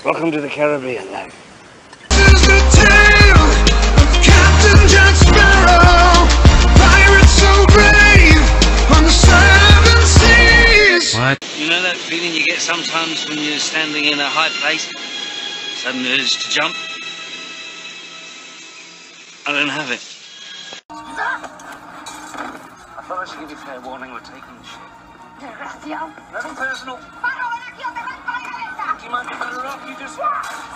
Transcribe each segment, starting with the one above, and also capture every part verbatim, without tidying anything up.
Welcome to the Caribbean, lad. This is the tale of Captain Jack Sparrow, pirate so brave on the seven seas. What? You know that feeling you get sometimes when you're standing in a high place? Sudden urge to jump? I don't have it. I thought I should give you fair warning we're taking the ship. Nothing personal. You might be better off, you just...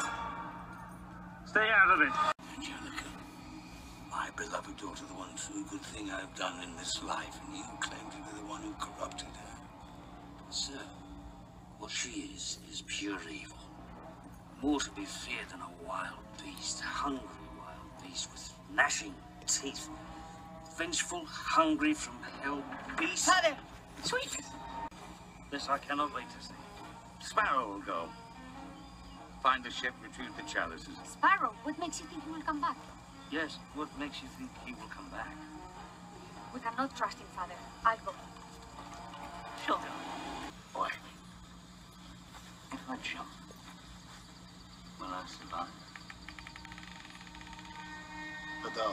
Stay out of it. Angelica, my beloved daughter, the one true good thing I've done in this life, and you claim to be the one who corrupted her. Sir, what she is, is pure evil. More to be feared than a wild beast, a hungry wild beast with gnashing teeth. Vengeful, hungry from hell beast. Father, sweet. This I cannot wait to see. Sparrow will go. Find the ship, retrieve the chalices. Sparrow, what makes you think he will come back? Yes, what makes you think he will come back? We cannot trust him, Father. I'll go. She'll do. Boy, if I jump, will I survive? Adele.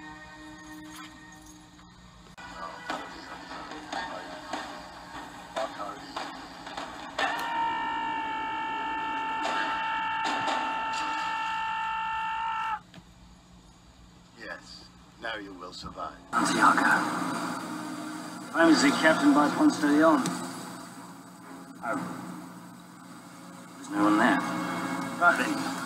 Yes, now you will survive. Santiago. I was the captain by Ponce de Leon. Oh. There's no one there. Right then.